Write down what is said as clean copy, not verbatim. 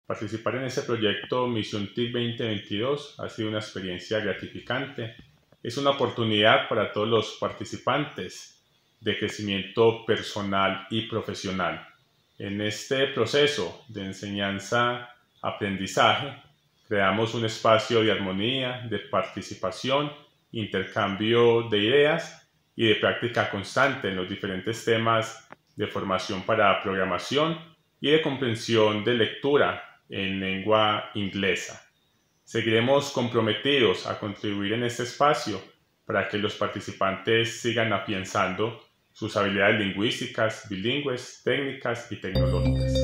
Participar en este proyecto Misión TIC 2022 ha sido una experiencia gratificante. Es una oportunidad para todos los participantes de crecimiento personal y profesional. En este proceso de enseñanza-aprendizaje, creamos un espacio de armonía, de participación, intercambio de ideas y de práctica constante en los diferentes temas de formación para programación y de comprensión de lectura en lengua inglesa. Seguiremos comprometidos a contribuir en este espacio para que los participantes sigan afianzando sus habilidades lingüísticas, bilingües, técnicas y tecnológicas.